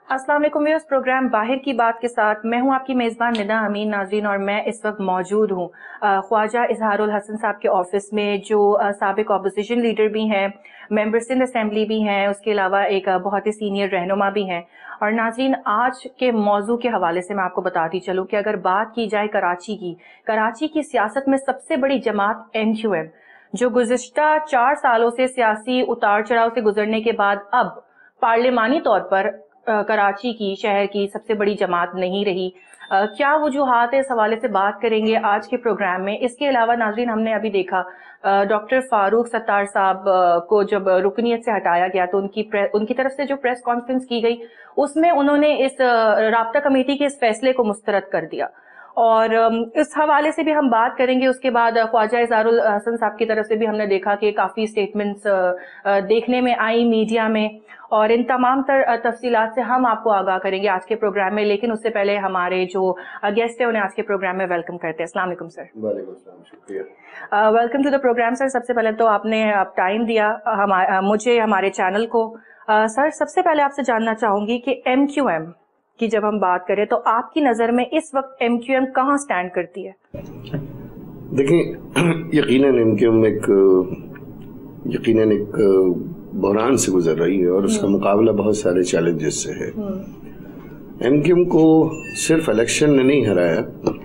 अस्सलाम वालेकुम viewers, programme बाहर की बात के साथ मैं हूं आपकी मेज़बान निदा अमीन नाज़रीन, और मैं इस वक्त मौजूद हूं ख्वाजा इजहारुल हसन साहब के ऑफिस में, जो साबिक अपोजिशन लीडर भी हैं, मेंबर सिंध असेंबली भी हैं, उसके अलावा एक बहुत ही सीनियर रहनुमा भी हैं। और नाज़रीन, आज के मौजू के हवाले से मैं आपको बताती चलूँ कि अगर बात की जाए कराची की सियासत में सबसे बड़ी जमात MQM, जो गुज़िश्ता 4 सालों से सियासी उतार चढ़ाव से गुजरने के बाद अब पार्लिमानी तौर पर कराची की शहर की सबसे बड़ी जमात नहीं रही। क्या वजूहात है, इस हवाले से बात करेंगे आज के प्रोग्राम में। इसके अलावा नाज़रीन, हमने अभी देखा डॉक्टर फारूक सत्तार साहब को जब रुकनीत से हटाया गया तो उनकी तरफ से जो प्रेस कॉन्फ्रेंस की गई उसमें उन्होंने इस राब्ता कमेटी के इस फैसले को मुस्तरद कर दिया, और इस हवाले से भी हम बात करेंगे। उसके बाद ख्वाजा इजहारुल हसन साहब की तरफ से भी हमने देखा कि काफ़ी स्टेटमेंट्स देखने में आई मीडिया में, और इन तमाम तफसीलात से हम आपको आगाह करेंगे आज के प्रोग्राम में। लेकिन उससे पहले हमारे जो गेस्ट है उन्हें आज के प्रोग्राम में वेलकम करते हैं। अस्सलाम वालेकुम सर। वालेकुम अस्सलाम, शुक्रिया। Welcome to the programme sir. सबसे पहले तो आपने टाइम दिया मुझे, हमारे चैनल को। सर, सबसे पहले आपसे जानना चाहूँगी कि MQM की जब हम बात करें तो आपकी नज़र में इस वक्त MQM कहाँ स्टैंड करती है? देखिए, यकीनन MQM यकीनन एक बहरान से गुजर रही है और उसका मुकाबला बहुत सारे चैलेंजेस से है। MQM को सिर्फ इलेक्शन ने नहीं हराया,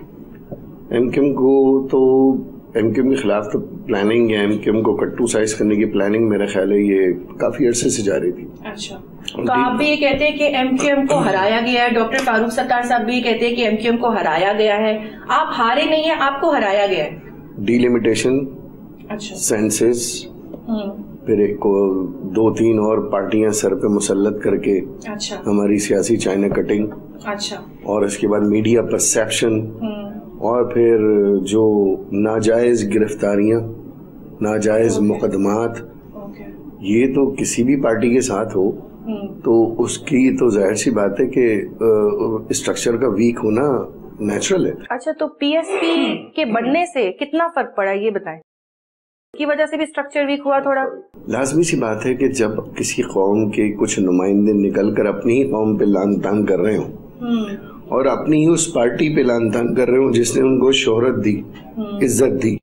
MQM के खिलाफ तो प्लानिंग है, MQM को कट्टू साइज करने की प्लानिंग मेरा ख्याल है ये काफी अरसे से जारी थी। अच्छा, तो आप भी ये कहते हैं कि MQM को हराया गया है, डॉक्टर फारूक सत्तार साहब भी कहते हैं कि MQM को हराया गया है। आप हारे नहीं है, आपको हराया गया है। डिलिमिटेशन, अच्छा, सेंसेस, फिर एक को 2-3 और पार्टियां सर पे मुसल्लत करके, अच्छा, हमारी सियासी चाइना कटिंग, अच्छा, और इसके बाद मीडिया परसेप्शन, और फिर जो नाजायज गिरफ्तारियां, नाजायज मुकदमात, ये तो किसी भी पार्टी के साथ हो तो उसकी तो जाहिर सी बात है कि स्ट्रक्चर का वीक होना नेचुरल है। अच्छा, तो PSP के बनने से कितना फर्क पड़ा ये बताएं, की वजह से भी स्ट्रक्चर वीक हुआ थोड़ा? लाजमी सी बात है कि जब किसी कौम के कुछ नुमाइंदे निकल कर अपनी ही कौम पे लान तान कर रहे हो और अपनी ही उस पार्टी पे लान तान कर रहे हो जिसने उनको शोहरत दी, इज्जत दी,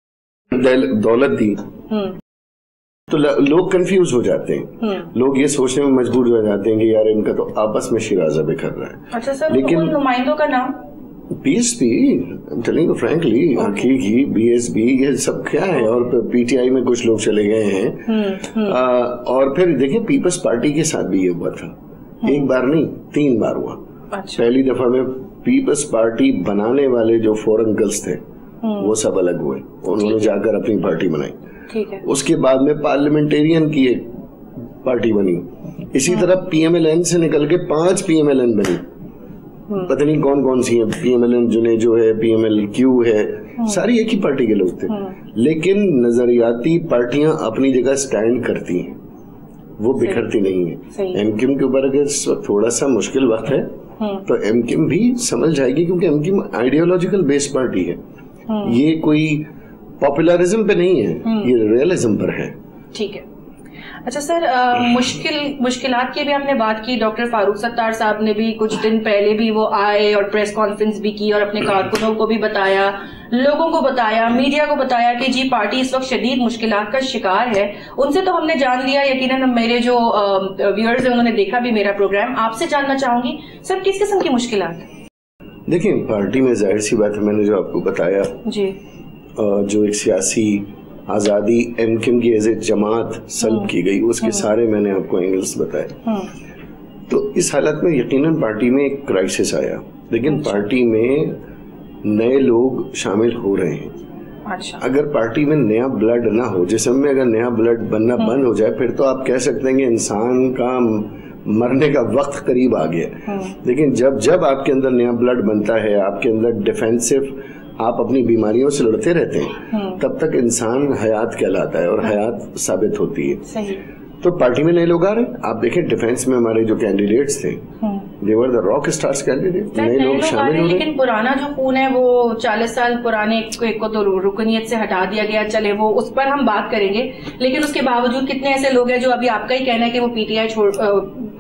दौलत दी, तो लोग कंफ्यूज हो जाते हैं। लोग ये सोचने में मजबूर हो जाते हैं कि यार इनका तो आपस में शिराजा बिखर रहा है। अच्छा सर, लेकिन उन नुमाइंदों का नाम PSP, टेलिंग यू फ्रैंकली, हकीकी BSB, ये सब क्या है, और PTI में कुछ लोग चले गए हैं। और फिर देखिए, पीपल्स पार्टी के साथ भी ये हुआ था, एक बार नहीं 3 बार हुआ। अच्छा। पहली दफा में पीपल्स पार्टी बनाने वाले जो 4 अंकल्स थे वो सब अलग हुए, उन्होंने जाकर अपनी पार्टी बनाई। ठीक है। उसके बाद में पार्लियामेंटेरियन की एक पार्टी बनी, इसी तरह PMLN से निकल के 5 PMLN बनी, पता नहीं कौन कौन सी है, PMLN जो है, PMLQ है, सारी एक ही पार्टी के लोग थे। लेकिन नजरियाती पार्टियां अपनी जगह स्टैंड करती हैं, वो बिखरती नहीं है। MQM के ऊपर अगर इस वक्त थोड़ा सा मुश्किल वक्त है तो MQM भी समझ जाएगी, क्योंकि MQM आइडियोलॉजिकल बेस्ड पार्टी है, ये कोई पॉपुलरिज्म पे नहीं है, ये रियलिज्म पर है। ठीक है। अच्छा सर, मुश्किलात की भी आपने बात की। डॉक्टर फारूक सत्तार साहब ने भी कुछ दिन पहले भी वो आए और प्रेस कॉन्फ्रेंस भी की और अपने कारकुनों को भी बताया, लोगों को बताया, मीडिया को बताया कि जी पार्टी इस वक्त शदीद मुश्किलात का शिकार है। उनसे तो हमने जान लिया, यकीनन मेरे जो व्यूअर्स हैं उन्होंने देखा भी मेरा प्रोग्राम। आपसे जानना चाहूंगी सर, किस किस्म की मुश्किलात? देखिए, पार्टी में जाहिर सी बात है, मैंने जो आपको बताया जी, जो एक सियासी आज़ादी MQM की एज ए जमात सल्ब की गई, उसके सारे मैंने आपको एंगल्स बताए। तो इस हालत में यकीनन पार्टी में एक क्राइसिस आया, लेकिन पार्टी में नए लोग शामिल हो रहे हैं। अच्छा। अगर पार्टी में नया ब्लड ना हो, जिस्म में अगर नया ब्लड बनना बंद हो जाए, फिर तो आप कह सकते हैं कि इंसान का मरने का वक्त करीब आ गया। लेकिन जब आपके अंदर नया ब्लड बनता है, आपके अंदर डिफेंसिव, आप अपनी बीमारियों से लड़ते रहते हैं, तब तक इंसान हयात कहलाता है और हयात साबित होती है। सही। तो पार्टी में नए लोग आ रहे हैं। आप देखें, डिफेंस में हमारे जो कैंडिडेट्स थे, they were the rock stars candidate, नए लोग शामिल हो रहे हैं। लेकिन पुराना जो खून है वो 40 साल पुराने एक को तो रुकनीत से हटा दिया गया, चले वो उस पर हम बात करेंगे। लेकिन उसके बावजूद कितने ऐसे लोग हैं जो अभी आपका ही कहना है कि वो PTI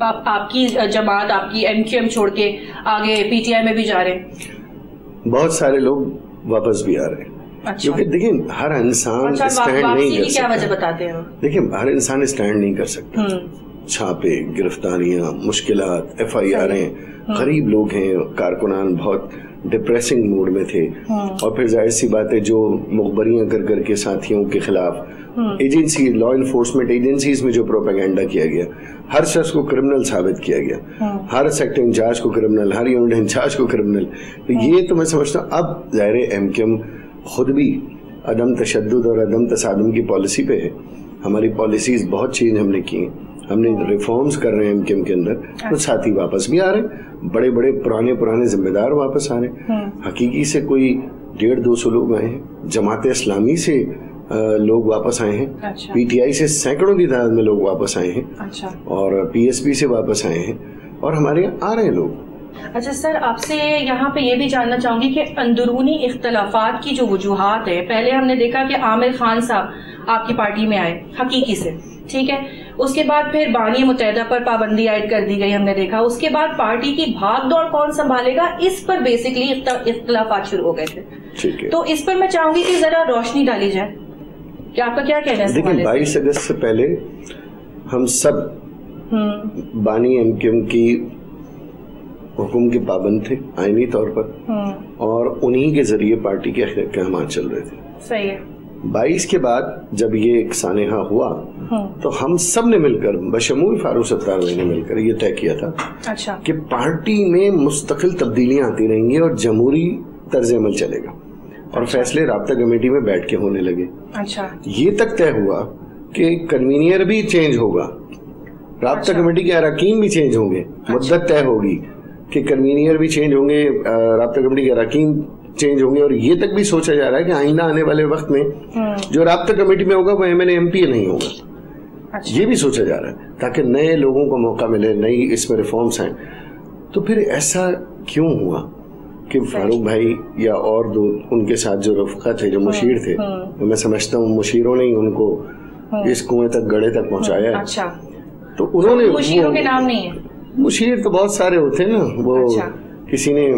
آپ کی جماعت آپ کی MQM چھوڑ کے آگے PTI میں بھی جا رہے ہیں؟ بہت سارے لوگ واپس بھی آ رہے ہیں. کیونکہ دیکھیں ہر انسان اسٹینڈ نہیں کر کیا وجہ بتاتے ہیں؟ دیکھیں ہر انسان اسٹینڈ نہیں کر سکتا. چھاپے، گرفتاریاں، مشکلات، FIR، غریب لوگ ہیں، کارکنان بہت ڈپریسنگ موڈ میں تھے، اور پھر ظاہر سی بات ہے جو مخبریاں کر کر کے ساتھیوں کے خلاف ایجنسی، لا انفورسمنٹ ایجنسیز میں جو پروپیگنڈا کیا گیا، ہر شخص کو کرمنل ثابت کیا گیا، ہر سیکٹر انچارج کو کرمنل، ہر یونٹ انچارج کو کرمنل. تو یہ تو میں سمجھتا ہوں اب ظاہر MQM خود بھی عدم تشدد اور عدم تصادم کی پالیسی پہ ہے. ہماری پالیسیز بہت چینج ہم نے کی ہیں، ہم نے ریفارمز کر رہے ہیں MQM کے اندر. کچھ ساتھی واپس بھی آ رہے ہیں، بڑے بڑے پرانے ذمہ دار واپس آ رہے ہیں. حقیقی سے کوئی 150-200 لوگ آئے ہیں، جماعت اسلامی سے لوگ واپس آئے ہیں، PTI سے سینکڑوں کی تعداد میں لوگ واپس آئے ہیں، اور PSP سے واپس آئے ہیں، اور ہمارے یہاں آ رہے ہیں لوگ. اچھا سر، آپ سے یہاں پہ یہ بھی جاننا چاہوں گی کہ اندرونی اختلافات کی جو وجوہات ہے، پہلے ہم نے دیکھا کہ عامر خان صاحب آپ کی پارٹی میں آئے حقیقی سے، ٹھیک ہے، اس کے بعد پھر بانی متحدہ پر پابندی عائد کر دی گئی، ہم نے دیکھا. اس کے بعد پارٹی کی بھاگ دوڑ کون سنبھالے گا، اس پر بیسکلی اختلافات شروع ہو گئے تھے. تو اس پر میں چاہوں گی کہ ذرا روشنی ڈالی جائے کہ آپ کا کیا کہنا ہے. دیکھیں 22 اگست سے پہلے ہم سب بانی MQM کی حکم کے پابند تھے آئینی طور پر، اور انہی کے ذریعے پارٹی کے احکامات چل رہے تھے. صحیح ہے. 22 کے بعد جب یہ ایک سانحہ ہوا تو ہم سب نے مل کر، بشمول فاروق ستار نے مل کر یہ طے کیا تھا کہ پارٹی میں مستقل تبدیلیاں آتی رہیں گی اور جمہوری طرز عمل چلے گا، اور فیصلے رابطہ کمیٹی میں بیٹھ کے ہونے لگے. یہ تک طے ہوا کہ کنوینئر بھی چینج ہوگا، رابطہ کمیٹی کے اراکین بھی چینج ہوں گے. مدت طے ہوگی کہ کنوینئر بھی چینج ہوں گے، رابطہ کمیٹی کے اراکین چینج ہوں گے، اور یہ تک بھی سوچا جا رہا ہے کہ آئندہ آنے والے وقت میں جو رابطہ کمیٹی میں ہوگا وہ MLA MP نہیں ہوگا. یہ بھی سوچا جا رہا ہے تاکہ نئے لوگوں کو موقع ملے، نئی اس میں ریفارمز ہیں. تو پھر ایسا کیوں ہوا کہ فاروق بھائی یا اور دو ان کے ساتھ جو رفقا تھے، جو مشیر تھے، میں سمجھتا ہوں مشیروں نے ہی ان کو اس کنویں تک، گڑھے تک پہنچایا ہے. تو انہوں نے، مشیروں کے نام نہیں ہے، مشیر تو بہت سارے ہوتے ہیں نا، وہ کسی نے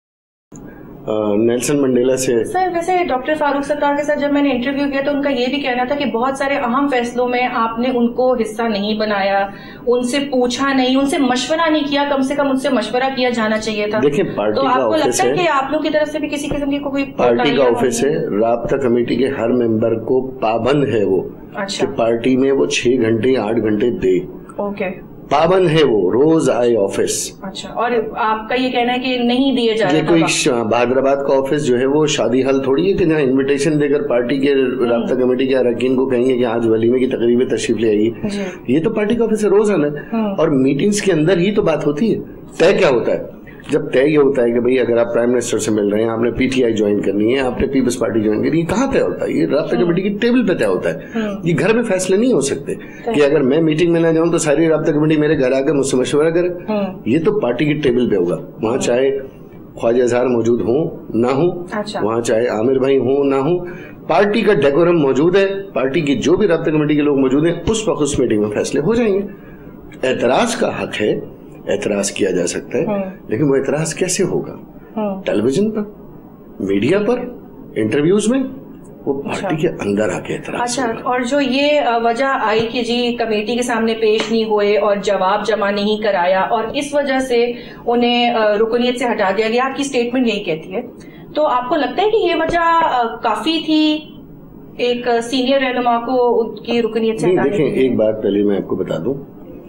نیلسن منڈیلا سے. سر ویسے ڈاکٹر فاروق ستار کے ساتھ جب میں نے انٹرویو کیا تو ان کا یہ بھی کہنا تھا کہ بہت سارے اہم فیصلوں میں آپ نے ان کو حصہ نہیں بنایا، ان سے پوچھا نہیں، ان سے مشورہ نہیں کیا، کم سے کم ان سے مشورہ کیا جانا چاہیے تھا. دیکھیں پارٹی کا آفس ہے، کہ آپ لوگ کی طرف سے بھی کسی قسم کی کوئی پارٹی کا آفس ہے، رابطہ کمیٹی کے ہر ممبر کو پابند ہے وہ کہ پارٹی میں وہ 6 گھنٹے 8 گھنٹے دے. اوکے، پابند ہے وہ، روز آئے آفس. اچھا، اور آپ کا یہ کہنا ہے کہ نہیں دیے جا رہے؟ یہ کوئی بہادر آباد کا آفس جو ہے وہ شادی حل تھوڑی ہے کہ جہاں انویٹیشن دے کر پارٹی کے رابطہ کمیٹی کے اراکین کو کہیں گے کہ آج ولیمے کی تقریب تشریف لے آئیے. یہ تو پارٹی کا آفس ہے، روز آنا ہے، اور میٹنگز کے اندر ہی تو بات ہوتی ہے. طے کیا ہوتا ہے؟ جب طے یہ ہوتا ہے کہ بھئی اگر آپ پرائم منسٹر سے مل رہے ہیں، آپ نے PTI جوائن کرنی ہے، آپ نے پیپلز پارٹی جوائن کرنی ہے، کہاں طے ہوتا ہے؟ یہ رابطہ کمیٹی کی ٹیبل پہ طے ہوتا ہے. یہ گھر میں فیصلے نہیں ہو سکتے کہ اگر میں میٹنگ میں نہ جاؤں تو ساری رابطہ کمیٹی میرے گھر آ کر مجھ سے مشورہ کرے. یہ تو پارٹی کی ٹیبل پہ ہوگا. وہاں چاہے خواجہ اظہار موجود ہوں نہ ہوں، وہاں چاہے عامر بھائی ہوں نہ ہوں، پارٹی کا ڈیکورم موجود ہے، پارٹی کی جو بھی رابطہ کمیٹی کے لوگ موجود ہیں، اس وقت اس میٹنگ میں فیصلے ہو جائیں گے. اعتراض کا حق ہے، اعتراض کیا جا سکتا ہے، لیکن وہ اعتراض کیسے ہوگا؟ ٹیلی ویژن پر، میڈیا پر، انٹرویوز میں، وہ پارٹی کے اندر آ کے اعتراض. اچھا، اور جو یہ وجہ آئی کہ جی کمیٹی کے سامنے پیش نہیں ہوئے اور جواب جمع نہیں کرایا اور اس وجہ سے انہیں رکنیت سے ہٹا دیا گیا، آپ کی اسٹیٹمنٹ یہی کہتی ہے، تو آپ کو لگتا ہے کہ یہ وجہ کافی تھی ایک سینئر رہنما کو ان کی رکنیت سے ہٹانے؟ دیکھیں ایک بات پہلے میں آپ کو بتا دوں،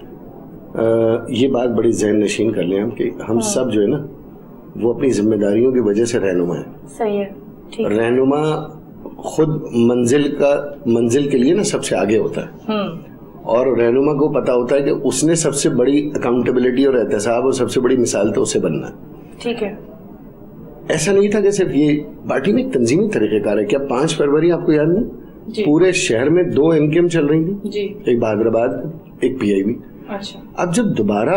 یہ بات بڑی ذہن نشین کر لیں ہم کہ ہم سب جو ہے نا وہ اپنی ذمہ داریوں کی وجہ سے رہنما ہیں. صحیح ہے. رہنما خود منزل کے لیے نا سب سے آگے ہوتا ہے، اور رہنما کو پتا ہوتا ہے کہ اس نے سب سے بڑی اکاؤنٹیبلٹی اور احتساب اور سب سے بڑی مثال تو اسے بننا ہے. ٹھیک ہے. ایسا نہیں تھا کہ صرف یہ پارٹی میں ایک تنظیمی طریقہ کار ہے. کیا 5 فروری آپ کو یاد نہیں؟ پورے شہر میں 2 MQM چل رہی تھی، ایک بہادر آباد، ایک PIB. اب جب دوبارہ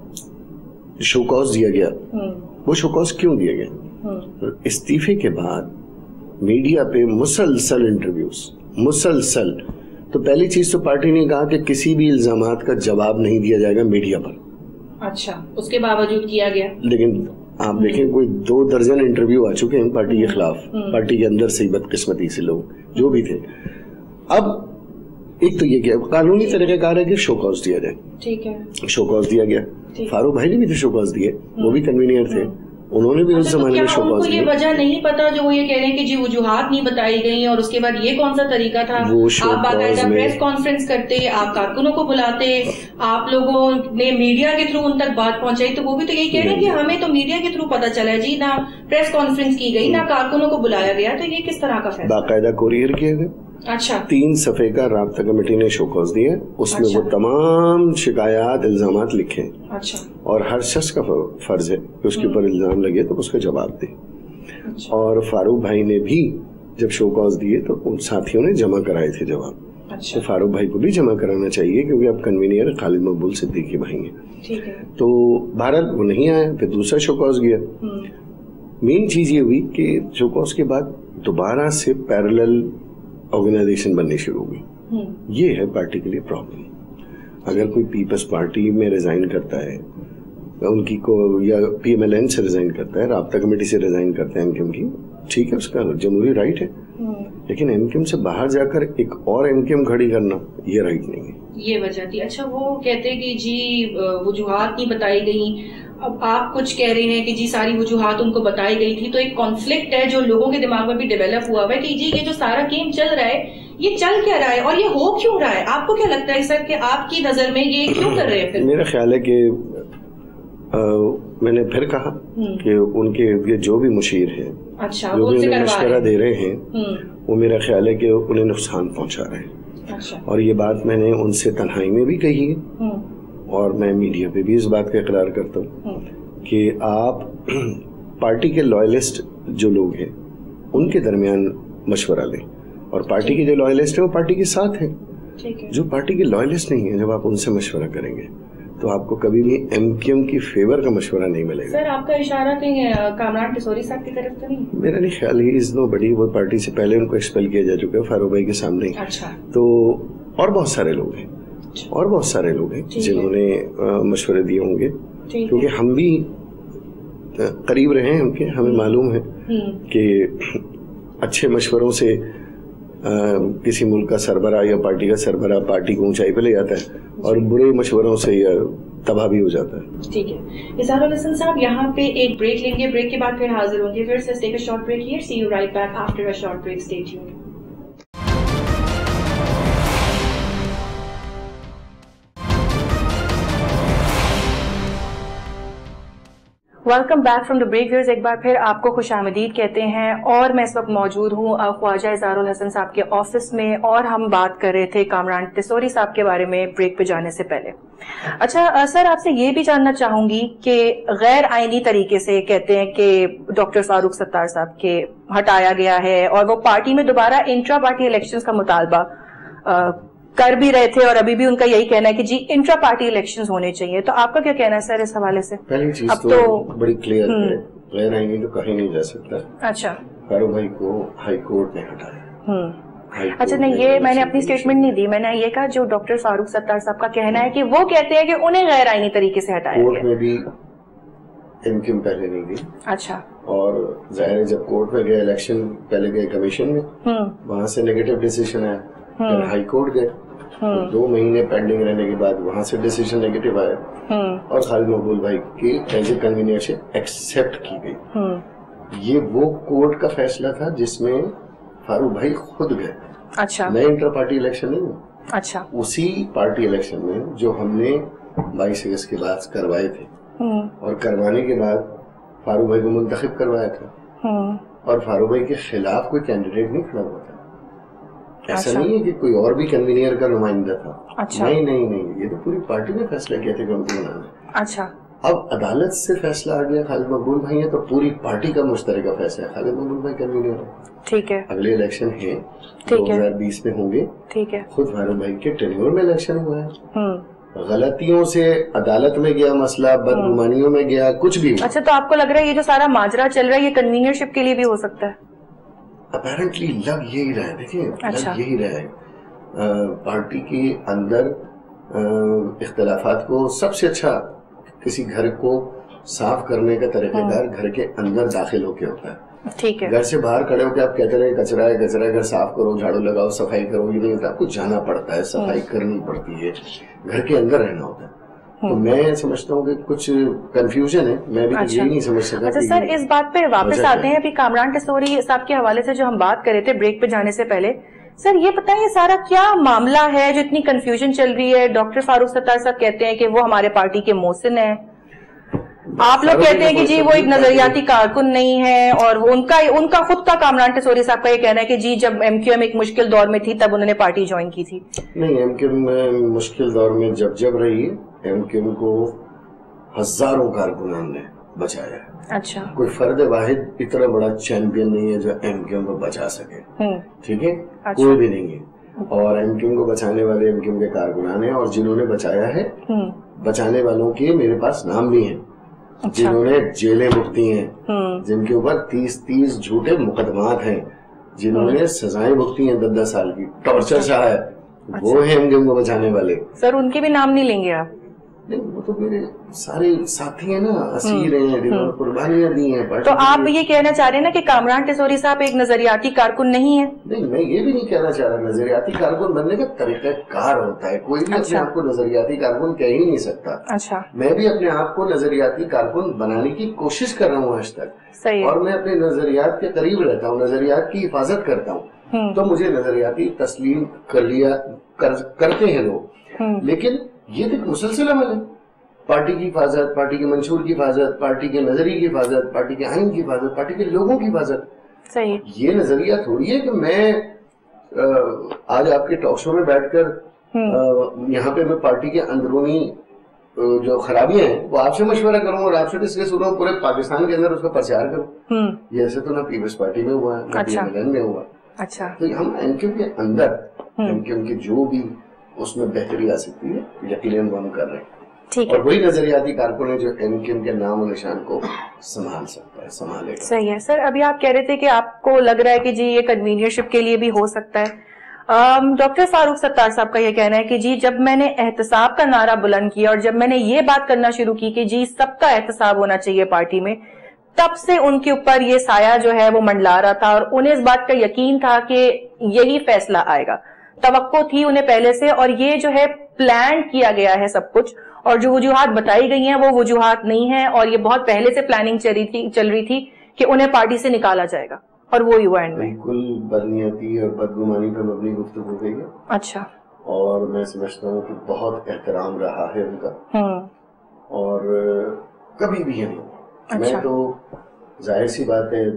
شو کاز دیا گیا، وہ شو کاز کیوں دیا گیا؟ استعفے کے بعد میڈیا پہ مسلسل انٹرویوز، مسلسل تو پہلی چیز تو پارٹی نے کہا کہ کسی بھی الزامات کا جواب نہیں دیا جائے گا میڈیا پر. اچھا, اس کے باوجود کیا گیا. لیکن آپ دیکھیں کوئی 2 درجن انٹرویو آ چکے ہیں پارٹی کے خلاف, پارٹی کے اندر سے بدقسمتی سے لوگ جو بھی تھے. اب ایک تو یہ کہ قانونی طریقہ کار ہے کہ شو کاز دیا جائے. ٹھیک ہے, شو کاز دیا گیا. فاروق بھائی نے بھی تو شو کاز دیے, وہ بھی کنوینئر تھے, انہوں نے بھی اس زمانے میں شو کاز دیا. یہ وجہ نہیں پتا جو وہ یہ کہہ رہے ہیں کہ جی وجوہات نہیں بتائی گئی اور اس کے بعد یہ کون سا طریقہ تھا؟ آپ باقاعدہ پریس کانفرنس کرتے, آپ کارکنوں کو بلاتے, آپ لوگوں نے میڈیا کے تھرو ان تک بات پہنچائی, تو وہ بھی تو یہی کہہ رہے ہیں کہ ہمیں تو میڈیا کے تھرو پتا چلا ہے جی, نہ پریس کانفرنس کی گئی نہ کارکنوں کو بلایا گیا. تو یہ کس طرح کا فیصلہ؟ باقاعدہ کوریئر کیا گیا. اچھا, 3 صفحے کا رابطہ کمیٹی نے شو کاز دیا, اس میں وہ تمام شکایات الزامات لکھے. اچھا, اور ہر شخص کا فرض ہے کہ اس کے اوپر الزام لگے تو اس کا جواب دے. اور فاروق بھائی نے بھی جب شو کاز دیے تو ان ساتھیوں نے جمع کرائے تھے جواب. تو فاروق بھائی کو بھی جمع کرانا چاہیے کیونکہ اب کنوینئر خالد مقبول صدیقی بھائی ہیں. تو بہرحال وہ نہیں آیا, پھر دوسرا شو کاز گیا. مین چیز یہ ہوئی کہ شو کاز کے بعد دوبارہ سے پیرلل آرگنائزیشن بننے شروع ہوئی. یہ ہے پارٹی کے لیے پرابلم. اگر کوئی پیپلز پارٹی میں ریزائن کرتا ہے, ان کی کو یا پی ایم ایل این سے ریزائن کرتا ہے, رابطہ کمیٹی سے ریزائن کرتا ہے ایم کیو ایم کی, ٹھیک ہے, اس کا جمہوری رائٹ ہے. لیکن ایم کیو ایم سے باہر جا کر ایک اور ایم کیو ایم کھڑی کرنا یہ رائٹ نہیں ہے. یہ وجہ تھی. اچھا, وہ کہتے کہ جی وجوہات نہیں بتائی گئی, اب آپ کچھ کہہ رہے ہیں کہ جی ساری وجوہات ان کو بتائی گئی تھی, تو ایک کانفلکٹ ہے جو لوگوں کے دماغ میں بھی ڈیولپ ہوا ہے کہ جی یہ جو سارا گیم چل رہا ہے یہ چل کیا رہا ہے اور یہ ہو کیوں رہا ہے؟ آپ کو کیا لگتا ہے سر کہ آپ کی نظر میں یہ کیوں کر رہے ہیں؟ میرا خیال ہے کہ میں نے پھر کہا کہ ان کے جو بھی مشیر ہیں, جو بھی انہیں مشورہ دے رہے ہیں, وہ میرا خیال ہے کہ انہیں نقصان پہنچا رہے ہیں. اور یہ بات میں نے ان سے تنہائی میں بھی کہی ہے اور میں میڈیا پہ بھی اس بات کا اقرار کرتا ہوں کہ آپ پارٹی کے لائلسٹ جو لوگ ہیں ان کے درمیان مشورہ لیں, اور پارٹی کے جو لائلسٹ ہیں وہ پارٹی کے ساتھ ہیں. جو پارٹی کے لائلسٹ نہیں ہیں, جب آپ ان سے مشورہ کریں گے تو آپ کو کبھی بھی ایم کیو ایم کی فیور کا مشورہ نہیں ملے گا. سر, آپ کا اشارہ کہیں کامران ٹسوری صاحب کی طرف تو نہیں؟ میرا نہیں خیال, ہی از نو بڑی, وہ پارٹی سے پہلے ان کو ایکسپیل کیا جا چکا ہے فاروق بھائی کے سامنے. تو اور بہت سارے لوگ ہیں, اور بہت سارے لوگ ہیں جنہوں نے مشورے دیے ہوں گے, کیونکہ ہم بھی قریب رہے ہیں ان کے, ہمیں معلوم ہے کہ اچھے مشوروں سے کسی ملک کا سربراہ یا پارٹی کا سربراہ پارٹی کو اونچائی پہ لے جاتا ہے, اور برے مشوروں سے یہ تباہ بھی ہو جاتا ہے. ٹھیک ہے اظہار الحسن صاحب, یہاں پہ ایک بریک لیں گے, بریک کے بعد پھر حاضر ہوں گے. پھر سے take a short break here, see you right back after a short break, stay tuned. Welcome back from the break viewers. ایک بار پھر آپ کو خوش آمدید کہتے ہیں, اور میں اس وقت موجود ہوں خواجہ اظہار الحسن صاحب کے آفس میں, اور ہم بات کر رہے تھے کامران ٹسوری صاحب کے بارے میں بریک پہ جانے سے پہلے. اچھا سر, آپ سے یہ بھی جاننا چاہوں گی کہ غیر آئینی طریقے سے کہتے ہیں کہ ڈاکٹر فاروق ستار صاحب کے ہٹایا گیا ہے, اور وہ پارٹی میں دوبارہ انٹرا پارٹی الیکشنز کا مطالبہ کر بھی رہے تھے, اور ابھی بھی ان کا یہی کہنا ہے کہ جی انٹرا پارٹی الیکشنز ہونے چاہیے. تو آپ کا کیا کہنا ہے سر اس حوالے سے؟ پہلی چیز تو بڑی کلیئر ہے, غیر آئینی تو کہیں نہیں جا سکتا. اچھا, فاروق بھائی کو ہائی کورٹ نے ہٹایا. اچھا, نہیں, یہ میں نے اپنی اسٹیٹمنٹ نہیں دی, میں نے یہ کہا جو ڈاکٹر فاروق ستار صاحب کا کہنا ہے کہ وہ کہتے ہیں کہ انہیں غیر آئینی طریقے سے ہٹایا. کورٹ میں بھی ایم کیو ایم پہلے نہیں گئی. اچھا, اور ظاہر ہے جب کورٹ میں گئے, الیکشن پہلے گئے کمیشن میں, وہاں سے نیگیٹو ڈیسیژن آیا, پھر ہائی کورٹ گئے, 2 مہینے پینڈنگ رہنے کے بعد وہاں سے ڈیسیژن نیگیٹو آیا, اور خالد مقبول بھائی کی ایز اے کنوینئر سے ایکسیپٹ کی گئی. یہ وہ کورٹ کا فیصلہ تھا جس میں فاروق بھائی خود گئے. اچھا, میں انٹر پارٹی الیکشن نہیں ہوں. اچھا, اسی پارٹی الیکشن میں جو ہم نے 22 اگست کے بعد کروائے تھے, اور کروانے کے بعد فاروق بھائی کو منتخب کروایا تھا, اور فاروق بھائی کے خلاف کوئی کینڈیڈیٹ نہیں کھڑا ہوا تھا. ایسا نہیں ہے کہ کوئی اور بھی کنوینئر کا نمائندہ تھا. نہیں نہیں نہیں, یہ تو پوری پارٹی نے فیصلہ کیا تھا کہ ان کو بنانا. اچھا, اب عدالت سے فیصلہ آ گیا, خالد مقبول بھائی ہیں تو پوری پارٹی کا مشترکہ فیصلہ ہے, خالد مقبول بھائی کنوینئر ہے. ٹھیک ہے, اگلے الیکشن ہے 2020 میں ہوں گے. ٹھیک ہے, خود فاروق بھائی کے ٹینیور میں الیکشن ہوا ہے. غلطیوں سے عدالت میں گیا مسئلہ, بدگمانیوں میں گیا, کچھ بھی. اچھا, تو آپ کو لگ رہا ہے یہ جو سارا ماجرا چل رہا ہے یہ کنوینئرشپ کے لیے بھی ہو سکتا ہے؟ اپیرنٹلی لگ یہی رہا ہے. دیکھیں, لگ یہی رہا ہے پارٹی کے اندر اختلافات کو سب سے اچھا کسی گھر کو صاف کرنے کا طریقہ کار گھر کے اندر داخل ہو کے ہوتا ہے. ٹھیک ہے. گھر سے باہر کھڑے ہو کے آپ کہتے رہے کچرا ہے کچرا ہے, گھر صاف کرو, جھاڑو لگاؤ, صفائی کرو, یہ نہیں ہوتا. آپ کو جانا پڑتا ہے, صفائی کرنی پڑتی ہے, گھر کے اندر رہنا ہوتا ہے. تو میں سمجھتا ہوں کہ کچھ کنفیوژن ہے, میں بھی یہی نہیں سمجھ سکا. اچھا سر, اس بات پہ واپس آتے ہیں. ابھی کامران ٹسوری صاحب کے حوالے سے جو ہم بات کر رہے تھے بریک پہ جانے سے پہلے, سر یہ بتائیں یہ سارا کیا معاملہ ہے جو اتنی کنفیوژن چل رہی ہے؟ ڈاکٹر فاروق ستار صاحب کہتے ہیں کہ وہ ہمارے پارٹی کے محسن ہیں, آپ لوگ کہتے ہیں کہ جی وہ ایک نظریاتی کارکن نہیں ہے, اور ان کا خود کا کامران ٹسوری صاحب کا یہ کہنا ہے کہ جی جب ایم کیو ایم ایک مشکل دور میں تھی تب انہوں نے پارٹی جوائن کی تھی. نہیں, ایم کیو ایم مشکل دور میں جب رہی ہے, ایم کیو ایم کو ہزاروں کارکنان نے بچایا ہے. اچھا, کوئی فرد واحد اتنا بڑا چیمپئن نہیں ہے جو ایم کیو ایم کو بچا سکے. ٹھیک ہے, کوئی بھی نہیں ہے. اور ایم کیو ایم کو بچانے والے ایم کیو ایم کے کارکنان ہیں, اور جنہوں نے بچایا ہے بچانے والوں کے میرے پاس نام بھی ہیں, جنہوں نے جیلیں بھگتی ہیں, جن کے اوپر 30 جھوٹے مقدمات ہیں, جنہوں نے سزائیں بھگتی ہیں 10 سال کی, ٹارچر سہا ہے, وہ ہیں ایم کیو ایم کو بچانے والے. سر ان کے بھی نام نہیں لیں گے آپ؟ نہیں, وہ تو میرے سارے ساتھی ہیں نا, اسیر ہیں, جنہوں نے قربانیاں دی ہیں. تو آپ یہ کہنا چاہ رہے ہیں نا کہ کامران ٹسوری صاحب ایک نظریاتی کارکن نہیں ہے؟ نہیں, میں یہ بھی نہیں کہنا چاہ رہا. نظریاتی کارکن بننے کا طریقہ کار ہوتا ہے, کوئی بھی اپنے آپ کو نظریاتی کارکن کہہ ہی نہیں سکتا. اچھا, میں بھی اپنے آپ کو نظریاتی کارکن بنانے کی کوشش کر رہا ہوں آج تک, اور میں اپنے نظریات کے قریب رہتا ہوں, نظریات کی حفاظت کرتا ہوں. تو مجھے نظریاتی تسلیم کرتے ہیں لوگ, لیکن یہ ایک مسلسل عمل ہے. پارٹی کی حفاظت, پارٹی کے منشور کی حفاظت, پارٹی کے نظریے کی حفاظت, پارٹی کے آئین کی حفاظت, پارٹی کے لوگوں کی حفاظت. یہ نظریہ تھوڑی ہے کہ میں آج آپ کے ٹاک شو میں بیٹھ کر یہاں پہ میں پارٹی کے اندرونی جو خرابیاں ہیں وہ آپ سے مشورہ کروں اور آپ سے ڈسکس کروں, پورے پاکستان کے اندر اس کا پرچار کروں. یہ ایسے تو نہ پیپلز پارٹی میں ہوا ہے, نہ پی ایم ایل این میں ہوا. تو ہم ایم کیو کے اندر ایم کیو کی جو بھی اس میں بہتری آ سکتی ہے یقیناً وہ ہم کر رہے ہیں. اور وہی نظریاتی کارکن ہے جو ایم کیو ایم کے نام و نشان کو سنبھال سکتا ہے, سنبھالے گا. صحیح ہے. سر ابھی آپ کہہ رہے تھے کہ آپ کو لگ رہا ہے کہ جی یہ کنوینئرشپ کے لیے بھی ہو سکتا ہے. ڈاکٹر فاروق ستار صاحب کا یہ کہنا ہے کہ جی جب میں نے احتساب کا نعرہ بلند کیا اور جب میں نے یہ بات کرنا شروع کی کہ جی سب کا احتساب ہونا چاہیے پارٹی میں, تب سے ان کے اوپر یہ سایہ جو ہے وہ منڈلا رہا تھا, اور انہیں اس بات کا یقین تھا کہ یہی فیصلہ آئے گا. توقع تھی انہیں پہلے سے, اور یہ جو ہے پلان کیا گیا ہے سب کچھ, اور جو وجوہات بتائی گئی ہیں وہ وجوہات نہیں ہیں, اور یہ بہت پہلے سے پلاننگ چل رہی تھی کہ انہیں پارٹی سے نکالا جائے گا, اور وہی ہوا اینڈ میں. بالکل بدنیتی اور بدگمانی پر مبنی گفتگو ہوئی ہے. اچھا, اور میں سمجھتا ہوں کہ بہت احترام رہا ہے ان کا, اور کبھی بھی نہیں. میں تو ظاہر سی بات ہے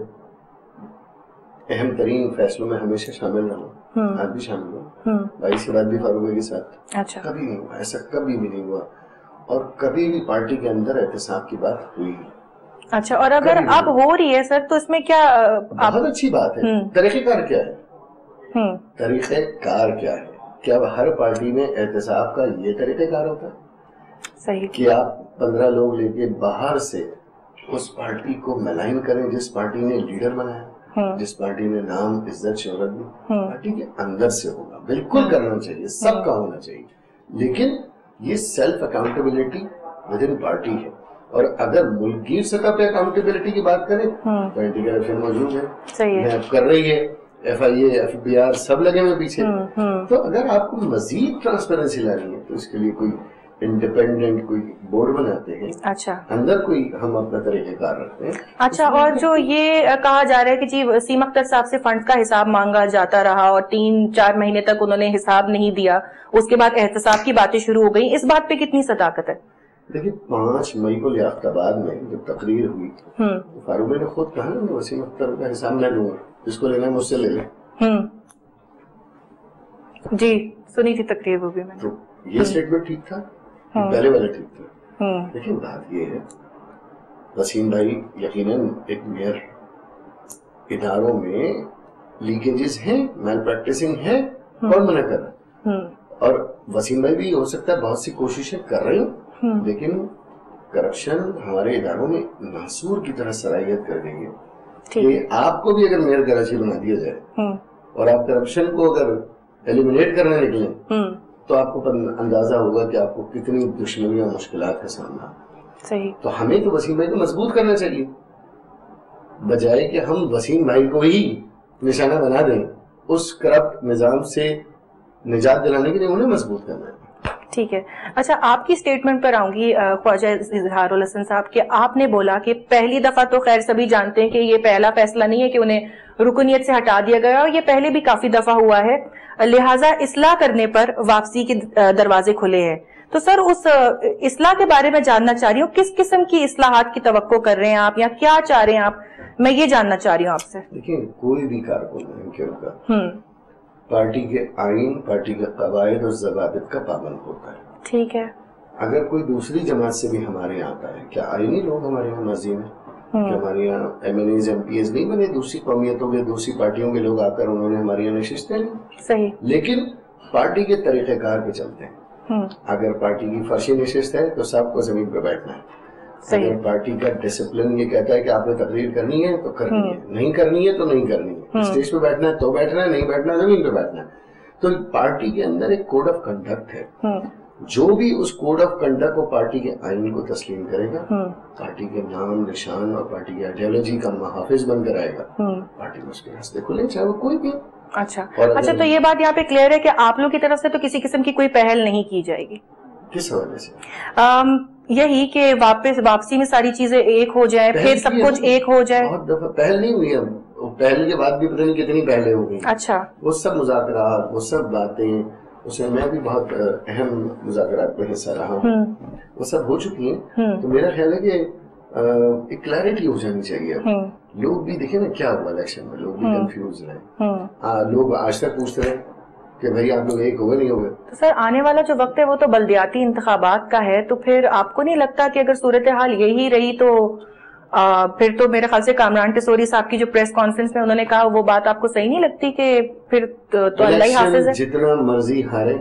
اہم ترین فیصلوں میں ہمیشہ شامل رہا ہوں, آج بھی شامل ہوں. بھائی سے بات بھی فاروق کے ساتھ کبھی نہیں ہوا, ایسا کبھی بھی نہیں ہوا, اور کبھی بھی پارٹی کے اندر احتساب کی بات ہوئی. اچھا, اور اگر اب ہو رہی ہے سر تو اس میں کیا بہت اچھی بات ہے. طریقہ کار کیا ہے؟ طریقہ کار کیا ہے؟ کیا ہر پارٹی میں احتساب کا یہ طریقہ کار ہوتا ہے؟ صحیح, کہ آپ 15 لوگ لے کے باہر سے اس پارٹی کو ملائن کریں جس پارٹی نے لیڈر بنایا, جس پارٹی نے نام عزت شہرت دی. پارٹی کے اندر سے ہوگا, بالکل کرنا چاہیے, سب کا ہونا چاہیے, لیکن یہ self accountability within party ہے. اور اگر ملک کی سطح پہ اکاؤنٹیبلٹی کی بات کریں تو اینٹی کرپشن موجود ہے, کر رہی ہے, F I A, F B R سب لگے ہوئے پیچھے. تو اگر آپ کو مزید ٹرانسپیرنسی لانی ہے تو اس کے لیے کوئی انڈیپینڈنٹ کوئی بورڈ بناتے ہیں. اچھا, اندر کوئی ہم اپنا طریقہ کار رکھتے ہیں. اچھا, اور جو یہ کہا جا رہا ہے کہ جی وسیم اختر صاحب سے فنڈ کا حساب مانگا جاتا رہا اور 3-4 مہینے تک انہوں نے حساب نہیں دیا, اس کے بعد احتساب کی باتیں شروع ہو گئی, اس بات پہ کتنی صداقت ہے؟ دیکھیے 5 مئی کو لیاقت آباد میں جب تقریر ہوئی فاروق نے خود کہا نا وسیم اختر کا حساب میں لوں گا, جس کو لینا ہے مجھ سے لے لیں. جی سنی تھی تقریر وہ بھی میں. تو یہ اسٹیٹمنٹ ٹھیک تھا, پہلے والا ٹھیک تھا. لیکن بات یہ ہے وسیم بھائی یقیناً ایک میئر, اداروں میں لیکیجز ہیں, میل پریکٹسنگ ہے, کون منع کر رہا ہے؟ اور وسیم بھائی بھی ہو سکتا ہے بہت سی کوششیں کر رہے ہوں, لیکن کرپشن ہمارے اداروں میں محصور کی طرح صلاحیت کر گئی ہے کہ آپ کو بھی اگر میئر کراچی بنا دیا جائے اور آپ کرپشن کو اگر ایلیمینیٹ کرنے نکلیں تو آپ کو اندازہ ہوگا کہ آپ کو کتنی دشمنیاں مشکلات کا سامنا. صحیح. تو ہمیں تو وسیم بھائی کو مضبوط کرنا چاہیے بجائے کہ ہم وسیم بھائی کو ہی نشانہ بنا دیں. اس کرپٹ نظام سے نجات دلانے کے لیے انہیں مضبوط کرنا ہے. ٹھیک ہے. اچھا آپ کی اسٹیٹمنٹ پر آؤں گی خواجہ اظہار الحسن صاحب کہ آپ نے بولا کہ پہلی دفعہ تو خیر سبھی جانتے ہیں کہ یہ پہلا فیصلہ نہیں ہے کہ انہیں رکنیت سے ہٹا دیا گیا اور یہ پہلے بھی کافی دفعہ ہوا ہے, لہٰذا اصلاح کرنے پر واپسی کے دروازے کھلے ہیں. تو سر اس اصلاح کے بارے میں جاننا چاہ رہی ہوں, کس قسم کی اصلاحات کی توقع کر رہے ہیں آپ یا کیا چاہ رہے ہیں آپ, میں یہ جاننا چاہ رہی ہوں آپ سے. دیکھیں کوئی بھی کارکن پارٹی کے آئین, پارٹی کے قواعد اور ضوابط کا پابند ہوتا ہے. ٹھیک ہے. اگر کوئی دوسری جماعت سے بھی ہمارے یہاں آتا ہے, کیا آئینی لوگ ہمارے یہاں ماضی میں کہ ہمارے یہاں M N As M P As نہیں بنے, دوسری قومیتوں کے دوسری پارٹیوں کے لوگ آ کر انہوں نے ہمارے یہاں نشستیں لی. صحیح. لیکن پارٹی کے طریقہ کار پہ چلتے ہیں. اگر پارٹی کی فرشی نشست ہے تو سب کو زمین پہ بیٹھنا ہے. اگر پارٹی کا ڈسپلن یہ کہتا ہے کہ آپ نے تقریر کرنی ہے تو کرنی ہے, نہیں کرنی ہے تو نہیں کرنی ہے, اسٹیج پہ بیٹھنا ہے تو بیٹھنا ہے, نہیں بیٹھنا ہے زمین پہ بیٹھنا ہے. تو پارٹی کے اندر ایک کوڈ آف کنڈکٹ ہے. جو بھی اس کوڈ آف کنڈکٹ کو پارٹی کے آئین کو تسلیم کرے گا, پارٹی کے نام نشان اور پارٹی کی آئیڈیالوجی کا محافظ بن کر آئے گا, پارٹی میں اس کے راستے کھلے چاہے وہ کوئی بھی. اچھا تو یہ بات یہاں پہ کلیئر ہے کہ آپ لوگ کی طرف سے تو کسی قسم کی کوئی پہل نہیں کی جائے گی. کس حوالے سے؟ یہی کہ واپسی میں ساری چیزیں ایک ہو جائے, پھر سب کچھ ایک ہو جائے. بہت دفعہ پہل نہیں ہوئی, اب پہل کے بعد بھی پتہ نہیں کتنی پہلے ہو گئی. اچھا. وہ سب مذاکرات, وہ سب باتیں, اس میں میں بھی بہت اہم مذاکرات میں حصہ رہا ہوں, وہ سب ہو چکی ہیں. تو میرا خیال ہے کہ ایک کلیئرٹی ہو جانی چاہیے. لوگ بھی دیکھیں نا کیا ہوا الیکشن میں, لوگ بھی کنفیوز رہے. لوگ آج تک پوچھتے ہیں کہ بھائی آپ لوگ ایک ہوئے نہیں ہوئے. تو سر آنے والا جو وقت ہے وہ تو بلدیاتی انتخابات کا ہے, تو پھر آپ کو نہیں لگتا کہ اگر صورتحال یہی رہی تو پھر تو میرے خیال سے کامران ٹیسوری صاحب کی جو پریس کانفرنس میں انہوں نے کہا وہ بات آپ کو صحیح نہیں لگتی کہ پھر تو اللہ ہی حافظ ہے, جتنا مرضی ہارے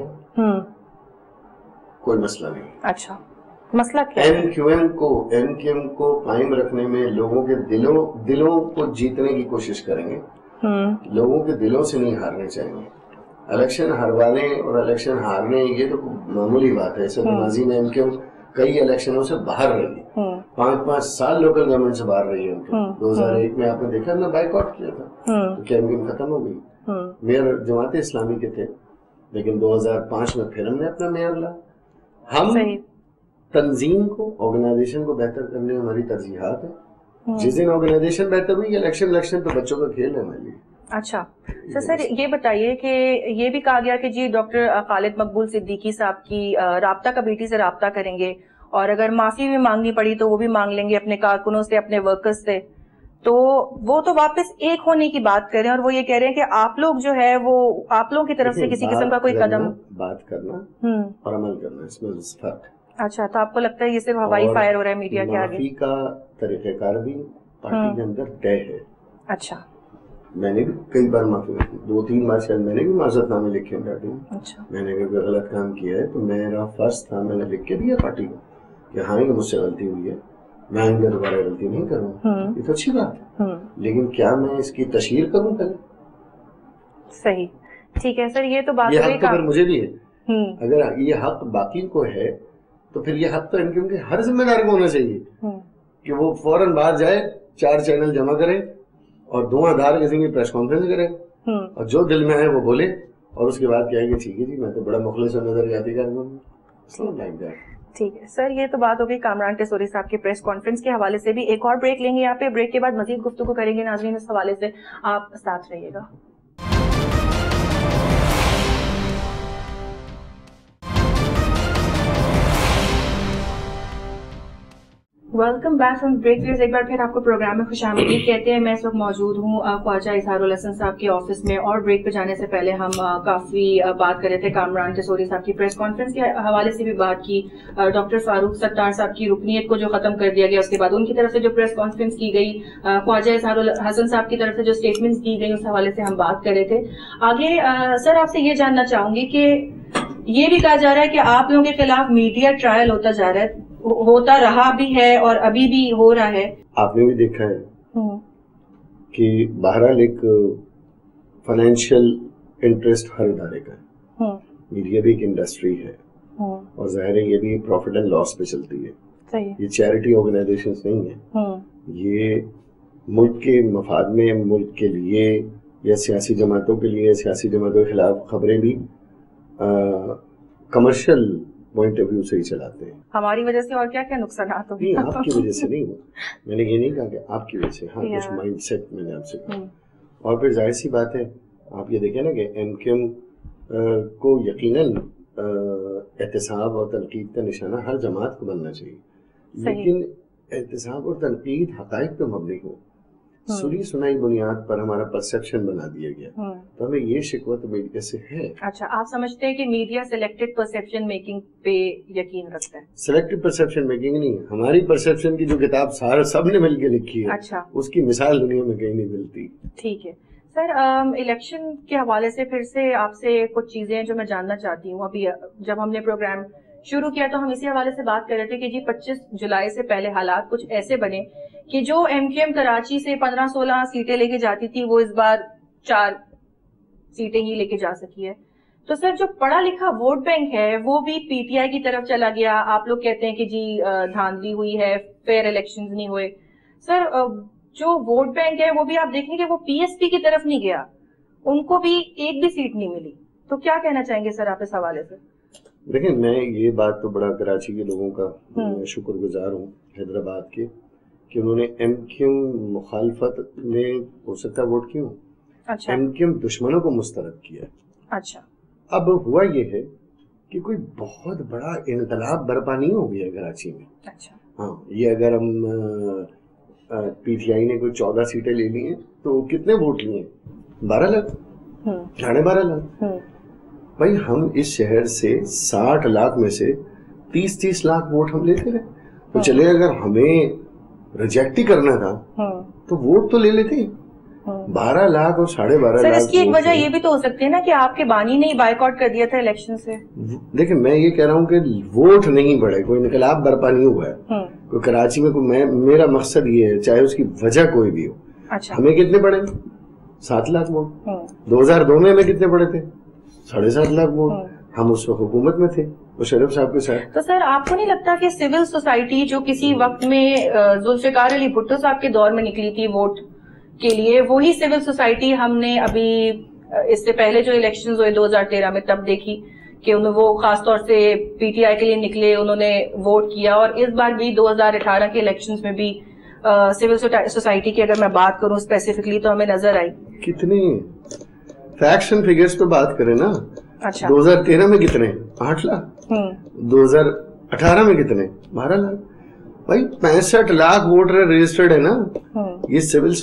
کوئی مسئلہ نہیں. اچھا مسئلہ کیا؟ ایم کیو ایم کو قائم رکھنے میں لوگوں کے دلوں کو جیتنے کی کوشش کریں گے, لوگوں کے دلوں سے نہیں ہارنے چاہیں گے. الیکشن ہروانے اور الیکشن ہارنے یہ تو معمولی بات ہے. ایسے تو ماضی میں ایم کیو ایم کئی الیکشنوں سے باہر رہی, 5 سال لوکل گورنمنٹ سے باہر رہی ہے. 2001 میں آپ نے دیکھا ہم نے بائیک آؤٹ کیا تھا تو کیا ایم کیو ایم ختم ہو گئی. میئر جماعت اسلامی کے تھے, لیکن 2005 میں پھر ہم نے اپنا میئر لا. ہم تنظیم کو, آرگنائزیشن کو بہتر کرنے میں ہماری ترجیحات ہیں. جس دن آرگنائزیشن بہتر ہوئی, الیکشن تو بچوں کا کھیل ہے ہمارے لیے. اچھا سر یہ بتائیے کہ یہ بھی کہا گیا کہ جی ڈاکٹر خالد مقبول صدیقی صاحب کی رابطہ کمیٹی سے رابطہ کریں گے, اور اگر معافی بھی مانگنی پڑی تو وہ بھی مانگ لیں گے اپنے کارکنوں سے, اپنے ورکرز سے. تو وہ تو واپس ایک ہونے کی بات کر رہے ہیں, اور وہ یہ کہہ رہے ہیں کہ آپ لوگ جو ہے وہ آپ لوگوں کی طرف سے کسی قسم کا کوئی قدم, بات کرنا اور عمل کرنا, اس میں فرق. اچھا تو آپ کو لگتا ہے یہ صرف ہوائی فائر ہو رہا ہے میڈیا کے آگے؟ معافی کا طریقہ کار بھی پارٹی کے اندر طے ہے. اچھا. میں نے بھی کئی بار معافی, 2-3 بار شاید میں نے بھی معذرت نامے لکھے ہیں پارٹی میں. میں نے اگر غلط کام کیا ہے تو میرا فرض تھا, میں نے لکھ کے دیا پارٹی کو کہ ہاں یہ مجھ سے غلطی ہوئی ہے, میں آئندہ دوبارہ غلطی نہیں کروں. یہ تو اچھی بات ہے, لیکن کیا میں اس کی تشہیر کروں پہلے؟ صحیح, ٹھیک ہے سر. یہ تو بات یہ حق تو پھر مجھے بھی ہے. اگر یہ حق باقی کو ہے تو پھر یہ حق تو ان کے ہر ذمہ دار کو ہونا چاہیے کہ وہ فوراً باہر جائے, 4 چینل جمع کرے اور دھواں دھار قسم کی پریس کانفرنس کرے, اور جو دل میں ہے وہ بولے, اور اس کے بعد کہے کہ ٹھیک ہے جی میں تو بڑا مخلص اور نظریاتی کارکن ہوں. ٹھیک ہے سر, یہ تو بات ہو گئی کامران ٹیسوری صاحب کی پریس کانفرنس کے حوالے سے بھی. ایک اور بریک لیں گے یہاں پہ, بریک کے بعد مزید گفتگو کریں گے ناظرین اس حوالے سے, آپ ساتھ رہیے گا. Welcome back from break. ایک بار پھر آپ کو پروگرام میں خوش آمدید کہتے ہیں. میں اس وقت موجود ہوں خواجہ اظہار الحسن صاحب کے آفس میں, اور بریک پہ جانے سے پہلے ہم کافی بات کر رہے تھے کامران ٹیسوری صاحب کی پریس کانفرنس کے حوالے سے بھی بات کی. ڈاکٹر فاروق ستار صاحب کی رکنیت کو جو ختم کر دیا گیا, اس کے بعد ان کی طرف سے جو پریس کانفرنس کی گئی, خواجہ اظہار الحسن صاحب کی طرف سے جو اسٹیٹمنٹس دی گئی, اس حوالے سے ہم بات کر رہے تھے. آگے سر آپ سے یہ جاننا چاہوں گی کہ یہ بھی کہا جا رہا ہے کہ آپ لوگوں کے خلاف میڈیا ٹرائل ہوتا جا رہا ہے, ہوتا رہا بھی ہے اور ابھی بھی ہو رہا ہے. آپ نے بھی دیکھا ہے کہ بہرحال ایک فائنینشیل انٹرسٹ ہر ادارے کا ہے. میڈیا بھی ایک انڈسٹری ہے اور ظاہر ہے یہ بھی پروفٹ اینڈ لاس پہ چلتی ہے. یہ چیریٹی آرگنائزیشنز نہیں ہیں, یہ ملک کے مفاد میں, ملک کے لیے یا سیاسی جماعتوں کے لیے, سیاسی جماعتوں کے خلاف خبریں بھی کمرشل پوائنٹ آف ویو سے ہی چلاتے ہیں. ہماری وجہ سے اور کیا کیا نقصانات ہوگی؟ نہیں, آپ کی وجہ سے نہیں, میں نے یہ نہیں کہا کہ آپ کی وجہ سے, ہاں کچھ مائنڈ سیٹ میں نے آپ سے کہا. اور پھر ظاہر سی بات ہے, آپ یہ دیکھیں نا کہ ایم کیو ایم کو یقیناً احتساب اور تنقید کا نشانہ ہر جماعت کو بننا چاہیے, لیکن احتساب اور تنقید حقائق پہ مبنی ہو. سنی سنائی بنیاد پر ہمارا پرسیپشن بنا دیا گیا, تو ہمیں یہ شکوت میڈیا سے ہے. اچھا, آپ سمجھتے ہیں کہ میڈیا سلیکٹڈ پرسیپشن میکنگ پہ یقین رکھتا ہے؟ سلیکٹڈ پرسیپشن میکنگ نہیں, ہماری پرسیپشن کی جو کتاب سب نے مل کے لکھی ہے, اچھا, اس کی مثال دنیا میں کہیں نہیں ملتی. ٹھیک ہے سر, الیکشن کے حوالے سے پھر سے آپ سے کچھ چیزیں ہیں جو میں جاننا چاہتی ہوں. ابھی جب ہم نے پروگرام شروع کیا تو ہم اسی حوالے سے بات کر رہے تھے کہ جی 25 جولائی سے پہلے حالات کچھ ایسے بنے کہ جو ایم کیو ایم کراچی سے 15-16 سیٹیں لے کے جاتی تھی, وہ اس بار 4 سیٹیں ہی لے کے جا سکی ہے. تو سر جو پڑھا لکھا ووٹ بینک ہے وہ بھی پی ٹی آئی کی طرف چلا گیا. آپ لوگ کہتے ہیں کہ جی دھاندلی ہوئی ہے, فیئر الیکشنز نہیں ہوئے. سر جو ووٹ بینک ہے وہ بھی آپ دیکھیں کہ وہ پی ایس پی کی طرف نہیں گیا, ان کو بھی ایک بھی سیٹ نہیں ملی. تو کیا کہنا چاہیں گے سر آپ اس حوالے سے؟ دیکھیں, میں یہ بات تو بڑا کراچی کے لوگوں کا میں شکر گزار ہوں, حیدرآباد کے, کہ انہوں نے ایم کیو ایم مخالفت میں ہو سکتا ووٹ کیوں, ایم کیو ایم دشمنوں کو مسترد کیا. اچھا, اب ہوا یہ ہے کہ کوئی بہت بڑا انقلاب برپا نہیں ہو گیا کراچی میں. اچھا, ہاں, یہ اگر ہم پی ٹی آئی نے کوئی 14 سیٹیں لے لی ہیں تو کتنے ووٹ لیے؟ 12 لاکھ, 12.5 لاکھ. بھائی ہم اس شہر سے 60 لاکھ میں سے 30 لاکھ ووٹ ہم لیتے رہے. تو چلے اگر ہمیں ریجیکٹ ہی کرنا تھا تو ووٹ تو لے لیتے. 12 لاکھ اور 12.5 لاکھ. سر اس کی ایک وجہ یہ بھی تو ہو سکتی ہے نا کہ آپ کے بانی نے بائیک آؤٹ کر دیا تھا الیکشن سے. دیکھیں, میں یہ کہہ رہا ہوں کہ ووٹ نہیں بڑھے, کوئی انقلاب برپا نہیں ہوا ہے. کوئی کراچی میں میرا مقصد یہ ہے, چاہے اس کی وجہ کوئی بھی ہو. اچھا, ہمیں کتنے پڑے؟ 7 لاکھ ووٹ. 2002 میں ہمیں کتنے پڑے تھے؟ 7.5 لاکھ ووٹ. ہم اس وقت حکومت میں تھے مشرف صاحب کے ساتھ. تو سر آپ کو نہیں لگتا کہ سول سوسائٹی جو کسی وقت میں ذوالفقار علی بھٹو صاحب کے دور میں نکلی تھی ووٹ کے لیے, وہی سول سوسائٹی ہم نے ابھی اس سے پہلے جو الیکشنز ہوئے 2013 میں تب دیکھی کہ وہ خاص طور سے پی ٹی آئی کے لیے نکلے, انہوں نے ووٹ کیا. اور اس بار بھی 2018 کے الیکشنز میں بھی سول سوسائٹی کی اگر میں بات کروں اسپیسیفکلی تو ہمیں نظر آئی. کتنے فیکٹس اینڈ فگرز پہ بات کریں نا. اچھا, 2013 میں کتنے؟ 8 لاکھ. 2018 میں کتنے؟ 12 لاکھ. بھائی 65 لاکھ ووٹر رجسٹرڈ ہے نا. یہ سول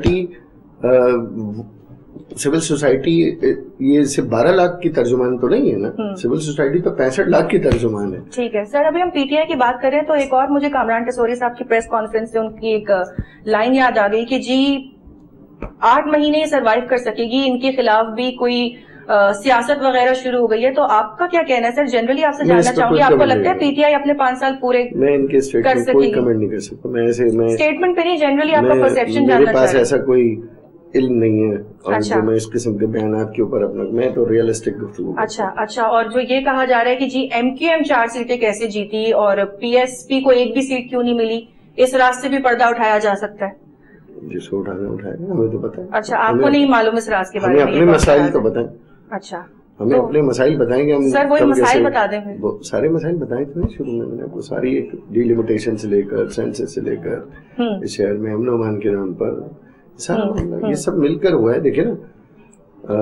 سوسائٹی یہ صرف 12 لاکھ کی ترجمان تو نہیں ہے نا. سول سوسائٹی تو 65 لاکھ کی ترجمان ہے. ٹھیک ہے سر, ابھی ہم پی ٹی آئی کی بات کریں تو ایک اور مجھے کامران ٹیسوری صاحب کی پریس کانفرنس سے ان کی ایک لائن یاد آ گئی کہ جی 8 مہینے سروائیو کر سکے گی, ان کے خلاف بھی کوئی سیاست وغیرہ شروع ہو گئی ہے. تو آپ کا کیا کہنا ہے سر؟ جنرلی آپ سے جاننا چاہوں گی, آپ کو لگتا ہے پی ٹی آئی اپنے 5 سال پورے میں ان کے اسٹیٹمنٹ کوئی کمنٹ نہیں کر سکتا. میں اسٹیٹمنٹ پہ نہیں, جنرلی آپ کا پرسیپشن جاننا میرے پاس ایسا کوئی علم نہیں ہے اور جو میں اس قسم کے بیانات کے اوپر اپنا, میں تو ریئلسٹک گفتگو. اچھا, اور جو یہ کہا جا رہا ہے کہ جی ایم کیو ایم 4 سیٹیں کیسے جیتی اور پی ایس پی کو ایک بھی سیٹ کیوں نہیں ملی, اس راز سے بھی پردہ اٹھایا جا سکتا ہے. جس کو اٹھانا اٹھائے گا, ہمیں تو پتہ ہے. اچھا, آپ کو نہیں معلوم اس راز کے بارے میں؟ ہمیں اپنے مسائل تو بتائیں. اچھا, ہمیں اپنے مسائل بتائیں گے ہم. سر وہی مسائل بتا دیں. سارے مسائل بتائیں تھے شروع میں نے آپ کو, ساری ایک ڈیلیمیٹیشن سے لے کر سینسس سے لے کر اس شہر میں امن و امان کے نام پر سارا معاملہ یہ سب مل کر ہوا ہے. دیکھیں نا,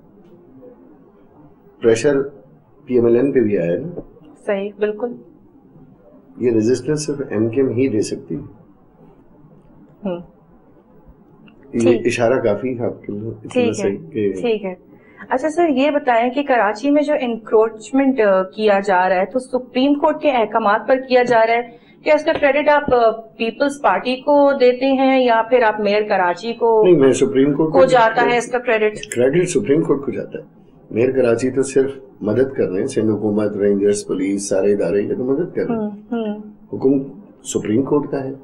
pressure P M L N پہ بھی آیا نا. صحیح, بالکل. یہ ریزسٹنس صرف ایم کیو ایم ہی دے سکتی. یہ اشارہ کافی ہے آپ کے لیے. ٹھیک ہے. اچھا سر, یہ بتائیں کہ کراچی میں جو انکروچمنٹ کیا جا رہا ہے تو سپریم کورٹ کے احکامات پر کیا جا رہا ہے, کیا اس کا کریڈٹ آپ پیپلز پارٹی کو دیتے ہیں یا پھر آپ میئر کراچی کو؟ نہیں, میں سپریم کورٹ کو جاتا ہے اس کا کریڈٹ سپریم کورٹ کو جاتا ہے. میئر کراچی تو صرف مدد کر رہے ہیں, سندھ حکومت, رینجرز, پولیس, سارے ادارے یہ تو مدد کر رہے ہیں. حکم سپریم کورٹ کا ہے.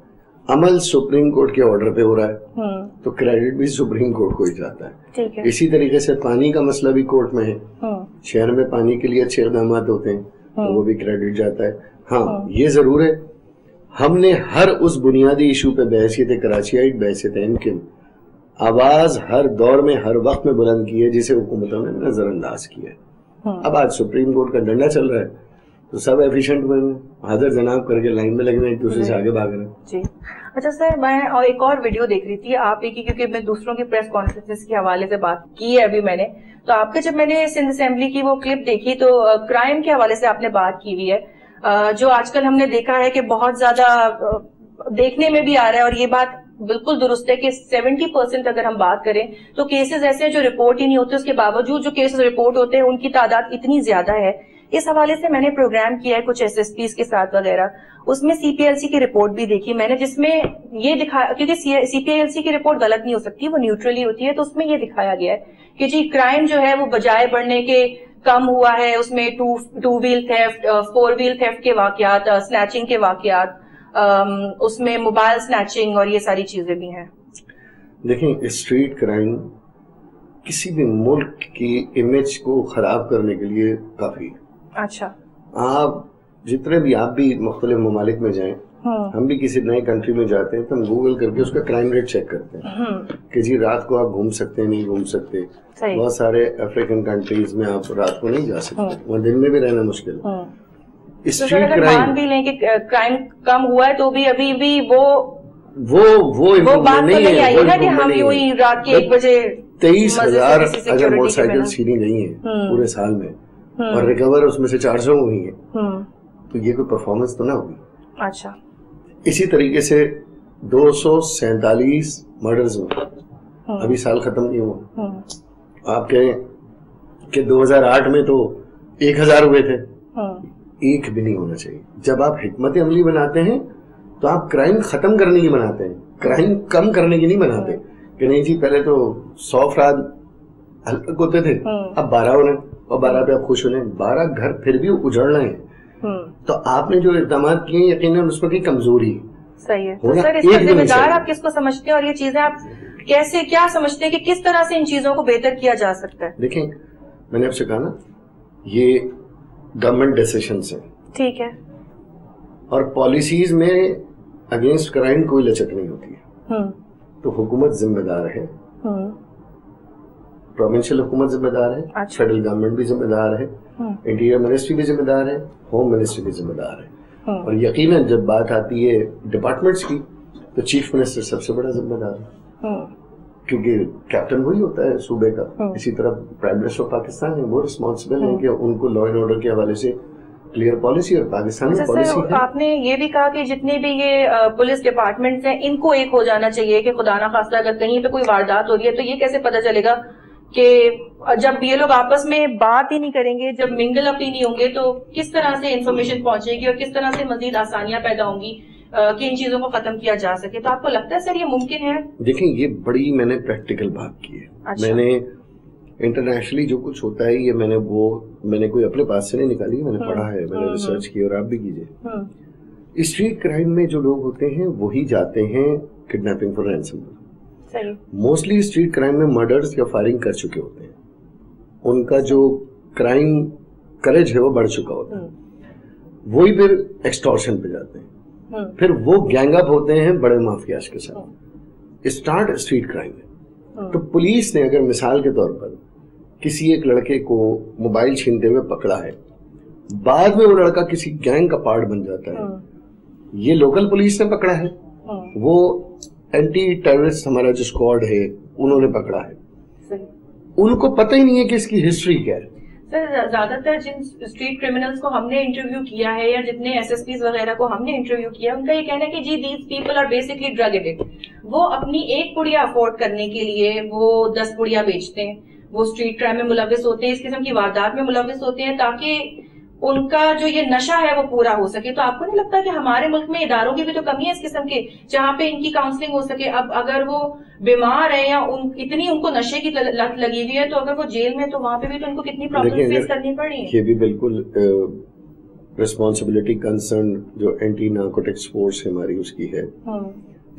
عمل سپریم کورٹ کے آرڈر پہ ہو رہا ہے تو کریڈٹ بھی سپریم کورٹ کو ہی جاتا ہے. اسی طریقے سے پانی کا مسئلہ بھی کورٹ میں ہے, شہر میں پانی کے لیے اچھے اقدامات ہوتے ہیں تو وہ بھی کریڈٹ جاتا ہے. ہاں یہ ضرور ہے, ہم نے ہر اس بنیادی ایشو پہ بحثیت کراچیائٹ, بحثیت امکن آواز ہر دور میں ہر وقت میں بلند کی ہے جسے حکومتوں نے نظر انداز کیا ہے. اب آج سپریم کورٹ کا ڈنڈا چل رہا ہے تو سب ایفیشینٹ ہوئے ہیں, حاضر جناب کر کے لائن میں لگے ہوئے ایک دوسرے سے آگے بھاگ رہے ہیں. جی اچھا سر, میں ایک اور ویڈیو دیکھ رہی تھی آپ کی, کیونکہ میں دوسروں کی پریس کانفرنس کے حوالے سے بات کی ہے ابھی میں نے, تو آپ کا جب میں نے سندھ اسمبلی کی وہ کلپ دیکھی تو کرائم کے حوالے سے آپ نے بات کی ہوئی ہے, جو آج کل ہم نے دیکھا ہے کہ بہت زیادہ دیکھنے میں بھی آ رہا ہے, اور یہ بات بالکل درست ہے کہ 70% اگر ہم بات کریں تو کیسز ایسے ہیں جو رپورٹ ہی نہیں ہوتے, اس کے باوجود جو کیسز رپورٹ ہوتے ہیں ان کی تعداد اتنی زیادہ ہے. اس حوالے سے میں نے پروگرام کیا ہے کچھ SSPs کے ساتھ وغیرہ, اس میں CPLC کی رپورٹ بھی دیکھی میں نے, جس میں یہ دکھایا, کیونکہ CPLC کی رپورٹ غلط نہیں ہو سکتی, وہ نیوٹرلی ہوتی ہے, تو اس میں یہ دکھایا گیا ہے کہ جی کرائم جو ہے وہ بجائے بڑھنے کے کم ہوا ہے. اس میں 2 ویل تھیفٹ, 4 ویل تھیفٹ کے واقعات, سنیچنگ کے واقعات, اس میں موبائل سنیچنگ اور یہ ساری چیزیں بھی ہیں. دیکھیں اسٹریٹ کرائم کسی بھی ملک کی امیج کو خراب کرنے کے لیے کافی ہے. اچھا, آپ جتنے بھی آپ بھی مختلف ممالک میں جائیں, ہم بھی کسی نئے کنٹری میں جاتے ہیں تو ہم گوگل کر کے اس کا کرائم ریٹ چیک کرتے ہیں کہ جی رات کو آپ گھوم سکتے ہیں نہیں گھوم سکتے. بہت سارے افریقن کنٹریز میں آپ رات کو نہیں جا سکتے, وہاں دن میں بھی رہنا مشکل ہے. اسٹریٹ کرائم بھی لیں کہ کرائم کم ہوا ہے تو بھی ابھی بھی وہ بات نہیں آئی نا کہ ہم یوں رات کے 1 بجے 23,000 اگر موٹر سائیکل چھینی گئی ہیں پورے سال میں اور ریکور اس میں سے 400 ہوئی ہیں تو یہ کوئی پرفارمنس تو نہ ہوگی. اچھا, اسی طریقے سے 247 مرڈرز ہوئے, ابھی سال ختم نہیں ہوا. آپ کہیں کہ 2008 میں تو 1000 ہوئے تھے, ایک بھی نہیں ہونا چاہیے. جب آپ حکمت عملی بناتے ہیں تو آپ کرائم ختم کرنے کی بناتے ہیں, کرائم کم کرنے کی نہیں بناتے کہ نہیں جی پہلے تو 100 افراد ہلاک ہوتے تھے اب 12 ہونے, اور 12 پہ آپ خوش ہونے, 12 گھر پھر بھی اجڑ رہے ہیں. تو آپ نے جو اقدامات کیے ہیں یقیناً اس پر کی کمزوری صحیح ہے. تو سر اس کا ذمہ دار آپ کس کو سمجھتے ہیں, اور یہ چیزیں آپ کیسے کیا سمجھتے ہیں کہ کس طرح سے ان چیزوں کو بہتر کیا جا سکتا ہے؟ دیکھیں میں نے آپ سے کہا نا یہ گورنمنٹ ڈیسیشنز ہیں, ٹھیک ہے, اور پالیسیز میں اگینسٹ کرائم کوئی لچک نہیں ہوتی ہے. تو حکومت ذمہ دار ہے, پروونشل حکومت ذمہ دار ہے, فیڈرل گورنمنٹ بھی ذمہ دار ہے, انٹیریئر منسٹری بھی ذمہ دار ہے, ہوم منسٹری بھی ذمہ دار ہے, اور یقیناً جب بات آتی ہے ڈپارٹمنٹس کی تو چیف منسٹر سب سے بڑا ذمہ دار ہے, کیونکہ کیپٹن وہی ہوتا ہے صوبے کا. اسی طرح پرائم منسٹر آف پاکستان ہے, وہ ریسپانسبل ہے کہ ان کو لا اینڈ آرڈر کے حوالے سے کلیئر پالیسی اور پاکستان میں پالیسی ہے. آپ نے یہ بھی کہا کہ جتنے بھی یہ پولیس ڈپارٹمنٹس ہیں ان کو ایک ہو جانا چاہیے کہ خدا نہ خواستہ اگر کہیں پہ کوئی واردات ہو رہی ہے تو یہ کیسے پتہ چلے گا کہ جب یہ لوگ آپس میں بات ہی نہیں کریں گے, جب منگل اپ ہی نہیں ہوں گے تو کس طرح سے انفارمیشن پہنچے گی اور کس طرح سے مزید آسانیاں پیدا ہوں گی کہ ان چیزوں کو ختم کیا جا سکے؟ تو آپ کو لگتا ہے سر یہ ممکن ہے؟ دیکھیں یہ بڑی میں نے پریکٹیکل بات کی ہے. میں نے انٹرنیشنلی جو کچھ ہوتا ہے یہ میں نے کوئی اپنے پاس سے نہیں نکالی, میں نے پڑھا ہے, میں نے ریسرچ کی, اور آپ بھی کیجئے. اسٹریٹ کرائم میں جو لوگ ہوتے ہیں وہی جاتے ہیں kidnapping for ransom. Mostly street crime میں مرڈرز یا فائرنگ کر چکے ہوتے ہیں, ان کا جو کرائم کریج ہے وہ بڑھ چکا ہوتا ہے, وہی پھر ایکسٹورشن پہ جاتے ہیں, پھر وہ گینگ اپ ہوتے ہیں بڑے مافیاز کے ساتھ. اسٹارٹ اسٹریٹ کرائم ہے. تو پولیس نے اگر مثال کے طور پر کسی ایک لڑکے کو موبائل چھینتے ہوئے پکڑا ہے, بعد میں وہ لڑکا کسی گینگ کا پارٹ بن جاتا ہے, یہ لوکل پولیس نے پکڑا ہے, وہ اینٹی ٹیررسٹ ہمارا جو اسکواڈ ہے انہوں نے پکڑا ہے, ان کو پتہ ہی نہیں ہے کہ اس کی ہسٹری کیا ہے. سر زیادہ تر جن اسٹریٹ کرمنلز کو ہم نے انٹرویو کیا ہے یا جتنے SSPs وغیرہ کو ہم نے انٹرویو کیا ان کا یہ کہنا ہے کہ جی these people are basically drug addict. وہ اپنی ایک پڑیا افورڈ کرنے کے لیے وہ 10 پڑیا بیچتے ہیں, وہ اسٹریٹ کرائم میں ملوث ہوتے ہیں, اس قسم کی واردات میں ملوث ہوتے ہیں تاکہ ان کا جو یہ نشہ ہے وہ پورا ہو سکے. تو آپ کو نہیں لگتا کہ ہمارے ملک میں اداروں کی بھی تو کمی ہے اس قسم کے جہاں پہ ان کی کاؤنسلنگ ہو سکے؟ اب اگر وہ بیمار ہے یا اتنی ان کو نشے کی لت لگی ہوئی ہے تو اگر وہ جیل میں تو وہاں پہ بھی تو ان کو کتنی پرابلم فیس کرنی پڑ رہی ہے. یہ بھی بالکل ریسپانسبلٹی کنسرن جو اینٹی نارکوٹکس فورس ہماری اس کی ہے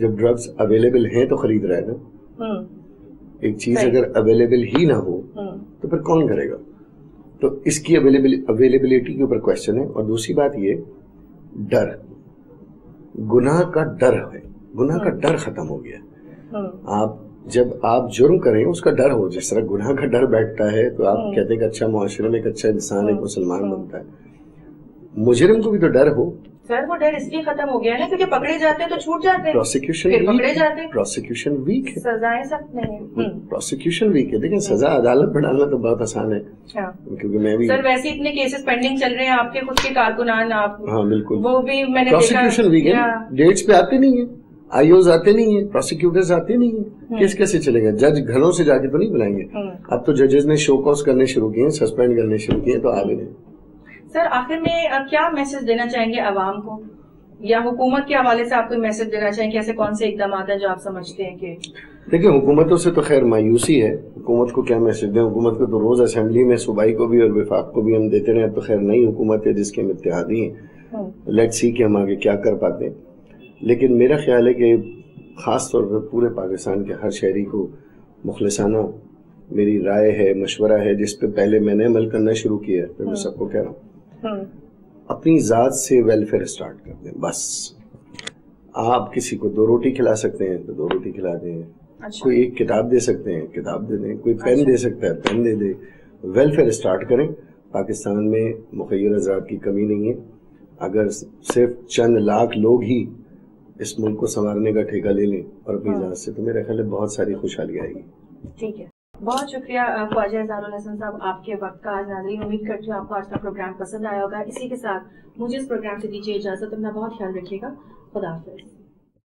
جب ڈرگس اویلیبل ہیں تو خرید رہا ہے نا. ایک چیز اگر اویلیبل ہی نہ ہو تو پھر کون کرے گا؟ تو اس کی اویلیبلٹی کے اوپر کوشچن ہے. اور دوسری بات یہ ڈر, گناہ کا ڈر ہے, گناہ کا ڈر ختم ہو گیا. آپ جب آپ جرم کریں اس کا ڈر ہو, جس طرح گناہ کا ڈر بیٹھتا ہے تو آپ کہتے ہیں کہ اچھا معاشرے میں ایک اچھا انسان ایک مسلمان بنتا ہے. مجرم کو بھی تو ڈر ہو. سر وہ ڈر اس لیے ختم ہو گیا ہے نا کیونکہ پکڑے جاتے ہیں تو چھوٹ جاتے ہیں, پروسیکیوشن ویک ہے, سزائیں سخت نہیں, پروسیکیوشن ویک ہے. دیکھیں سزا عدالت میں ڈالنا تو بہت آسان ہے, کیونکہ میں بھی سر ویسے اتنے کیسز پینڈنگ چل رہے ہیں آپ کے خود کے کارکنان, آپ ہاں بالکل وہ بھی میں نے پروسیکیوشن ویک ہے, ڈیٹس پہ آتے نہیں ہیں, آئی اوز آتے نہیں ہیں, پروسیکیوٹرز آتے نہیں ہیں, کیس کیسے چلے گا؟ جج گھروں سے جا کے تو نہیں بلائیں گے. اب تو ججز نے شو کاز کرنے شروع کیے ہیں, سسپینڈ کرنے شروع کیے ہیں, تو آگے نہیں. سر آخر میں کیا میسج دینا چاہیں گے عوام کو, یا حکومت کے حوالے سے آپ کوئی میسج دینا چاہیں کہ ایسے کون سے اقدامات ہیں جو آپ سمجھتے ہیں کہ دیکھیں حکومتوں سے تو خیر مایوسی ہے, حکومت کو کیا میسج دیں؟ حکومت کو تو روز اسمبلی میں صوبائی کو بھی اور وفاق کو بھی ہم دیتے رہے, تو خیر نئی حکومت ہے جس کے ہم اتحادی ہیں, لیٹ سی کہ ہم آگے کیا کر پاتے ہیں. لیکن میرا خیال ہے کہ خاص طور پر پورے پاکستان کے ہر شہری کو مخلصانہ میری رائے ہے, مشورہ ہے, جس پہ پہلے میں نے عمل کرنا شروع کیا ہے, پھر میں سب کو کہہ رہا ہوں, اپنی ذات سے ویلفیئر اسٹارٹ کر دیں. بس آپ کسی کو 2 روٹی کھلا سکتے ہیں تو 2 روٹی کھلا دیں, کوئی ایک کتاب دے سکتے ہیں کتاب دے دیں, کوئی پین دے سکتا ہے پین دے دے. ویلفیئر اسٹارٹ کریں. پاکستان میں مخیر حضرات کی کمی نہیں ہے. اگر صرف چند لاکھ لوگ ہی اس ملک کو سنوارنے کا ٹھیکہ لے لیں اور اپنی ذات سے, تو میرا خیال ہے بہت ساری خوشحالی آئے گی. ٹھیک ہے, بہت شکریہ خواجہ اظہار الحسن صاحب آپ کے وقت کا. ناظرین امید کرتی ہوں آپ کو آج کا پروگرام پسند آیا ہوگا. اسی کے ساتھ مجھے اس پروگرام سے دیجیے اجازت, اپنا بہت خیال رکھیے گا. خدا حافظ.